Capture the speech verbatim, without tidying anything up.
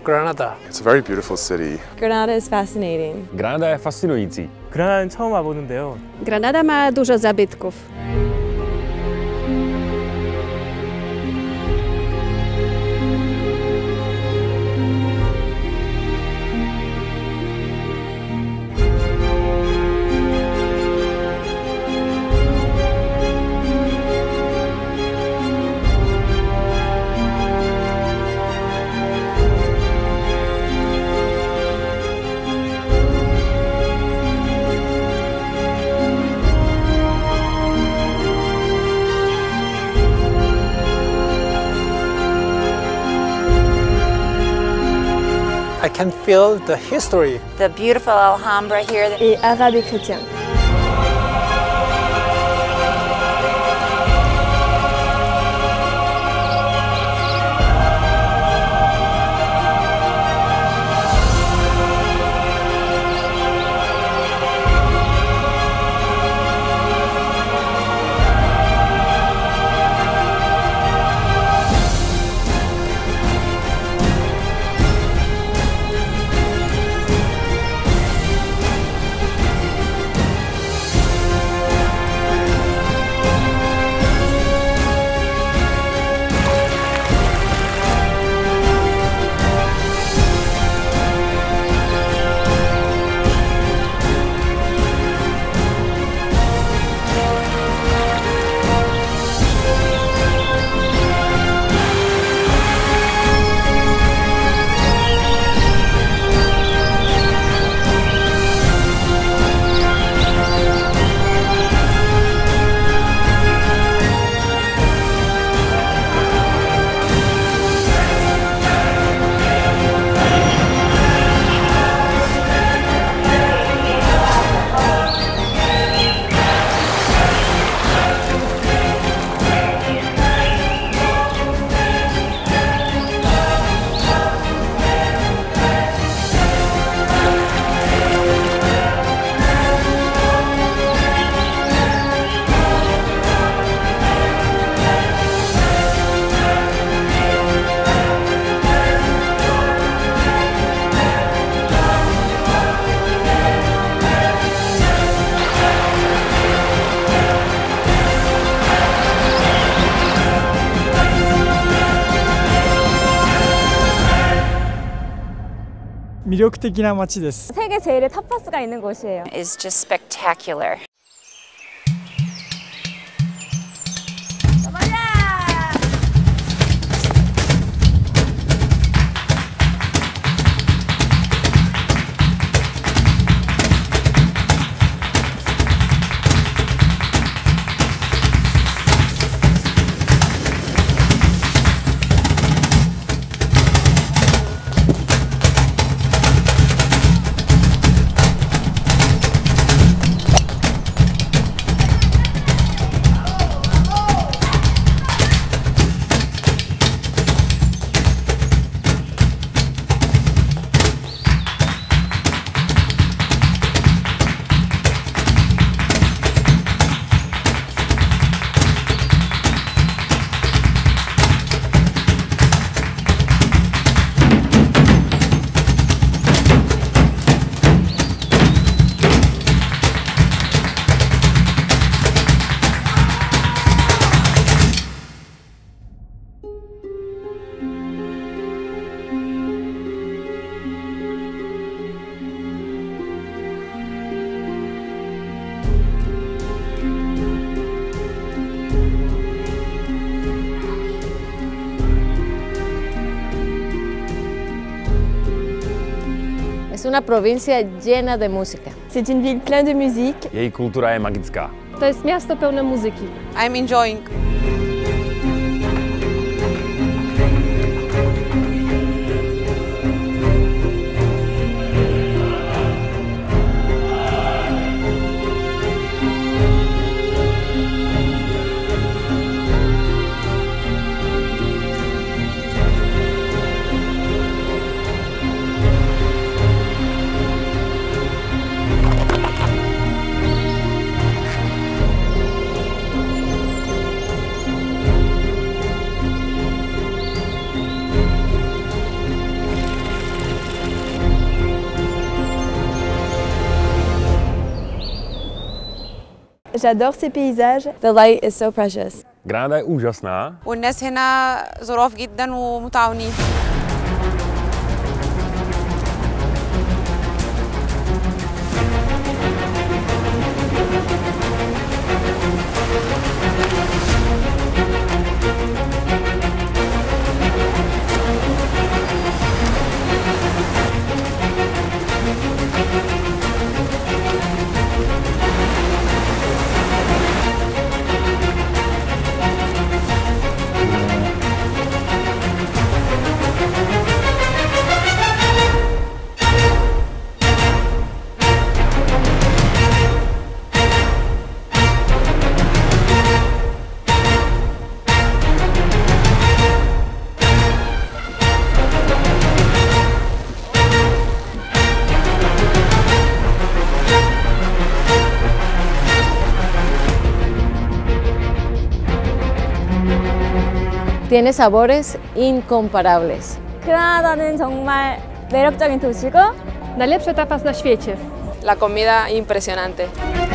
Granada. It's a very beautiful city. Granada is fascinating. Granada je fascinující. Granada는 처음 와보는데요. Granada ma dużo zabytków. I can feel the history. The beautiful Alhambra here. Et arabe et chrétien. 매력적인街です. 세계 제일의 타파스가 있는 곳이에요. Is just spectacular. Es una provincia llena de música. C'est une ville pleine de musique. Její kultura je magická. To jest miasto pełne muzyki. I'm enjoying. J'adore ces paysages. The light is so precious. Granada je úžasná. والناس هنا ظراف جدا ومتعاونين. Tiene sabores incomparables. 그라나다는 정말 매력적인 도시고 najlepsze tapas na świecie. La comida impresionante.